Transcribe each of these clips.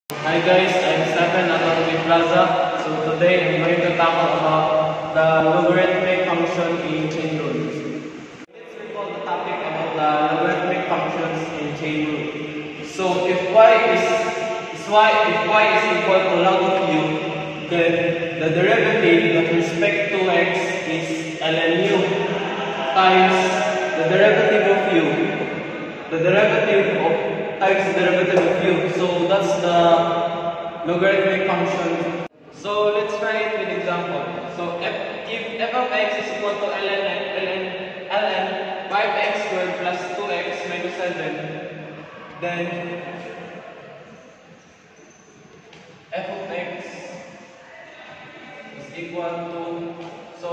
Hi guys, I'm Stephen at Plaza. So today I'm going to talk about the logarithmic function in chain rule. Let's recall the topic about the logarithmic functions in chain rule. So if y is equal to log of u, then the derivative with respect to x is ln u times the derivative of u. The derivative of times the derivative of u. So that's the logarithmic function. So let's try it with example. So if f of x is equal to ln 5x squared plus 2x minus 7, then f of x is equal to, so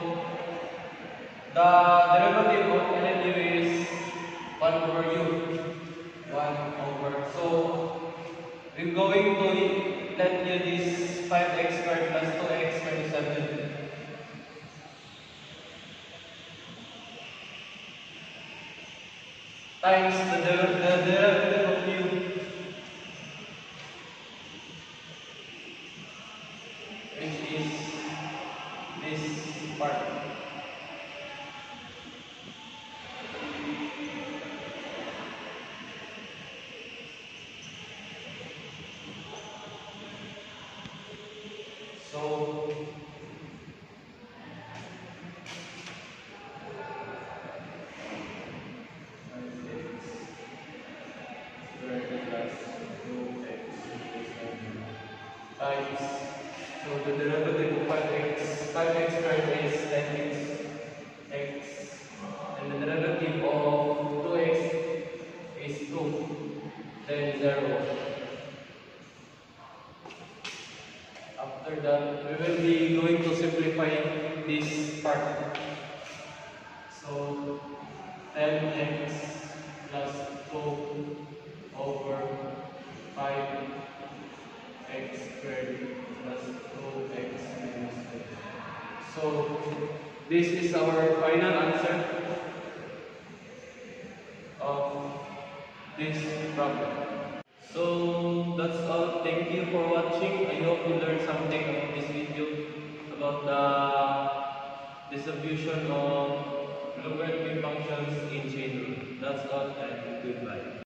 the derivative of ln u is 1 over u. 1 over. So we're going to let you this 5x squared plus 2x minus 7 times the derivative of u, which is this part. So times, so the derivative of 5x squared is 10x, and the derivative of 2x is 2, then 0. After that, we will be going to simplify this part. So 10x plus 2 over 5x squared plus 2x minus 2. So this is our final answer of this problem. So that's all. Thank you for watching. I hope you learned something about this video about the distribution of logarithmic functions in chain rule. That's all, and goodbye.